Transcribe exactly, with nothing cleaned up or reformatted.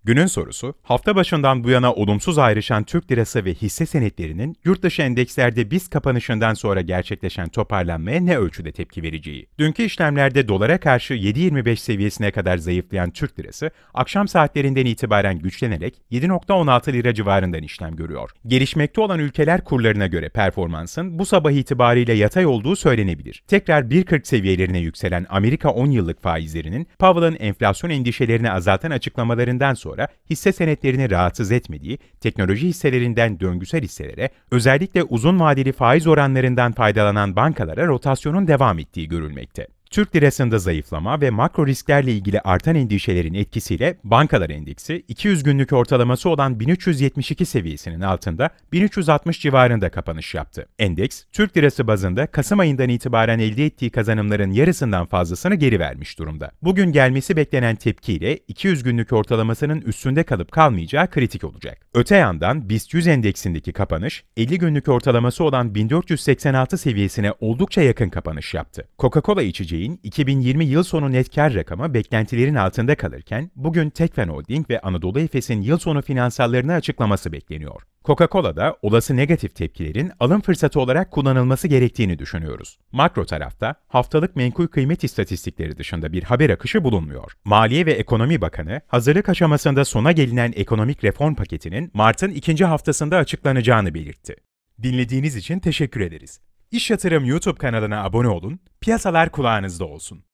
Günün sorusu, hafta başından bu yana olumsuz ayrışan Türk lirası ve hisse senetlerinin yurt dışı endekslerde BIST kapanışından sonra gerçekleşen toparlanmaya ne ölçüde tepki vereceği. Dünkü işlemlerde dolara karşı yedi virgül yirmi beş seviyesine kadar zayıflayan Türk lirası, akşam saatlerinden itibaren güçlenerek yedi virgül on altı lira civarından işlem görüyor. Gelişmekte olan ülkeler kurlarına göre performansın bu sabah itibariyle yatay olduğu söylenebilir. Tekrar bir virgül kırk seviyelerine yükselen Amerika on yıllık faizlerinin Powell'ın enflasyon endişelerini azaltan açıklamalarından sonra hisse senetlerini rahatsız etmediği, teknoloji hisselerinden döngüsel hisselere, özellikle uzun vadeli faiz oranlarından faydalanan bankalara rotasyonun devam ettiği görülmekte. Türk lirasında zayıflama ve makro risklerle ilgili artan endişelerin etkisiyle bankalar endeksi iki yüz günlük ortalaması olan bin üç yüz yetmiş iki seviyesinin altında bin üç yüz altmış civarında kapanış yaptı. Endeks, Türk lirası bazında Kasım ayından itibaren elde ettiği kazanımların yarısından fazlasını geri vermiş durumda. Bugün gelmesi beklenen tepkiyle iki yüz günlük ortalamasının üstünde kalıp kalmayacağı kritik olacak. Öte yandan BIST yüz endeksindeki kapanış, elli günlük ortalaması olan bin dört yüz seksen altı seviyesine oldukça yakın kapanış yaptı. Coca-Cola içeceği iki bin yirmi yıl sonu net kar rakamı beklentilerin altında kalırken, bugün Tekfen Holding ve Anadolu Efes'in yıl sonu finansallarını açıklaması bekleniyor. Coca-Cola'da olası negatif tepkilerin alım fırsatı olarak kullanılması gerektiğini düşünüyoruz. Makro tarafta haftalık menkul kıymet istatistikleri dışında bir haber akışı bulunmuyor. Maliye ve Ekonomi Bakanı, hazırlık aşamasında sona gelinen ekonomik reform paketinin Mart'ın ikinci haftasında açıklanacağını belirtti. Dinlediğiniz için teşekkür ederiz. İş Yatırım YouTube kanalına abone olun, piyasalar kulağınızda olsun.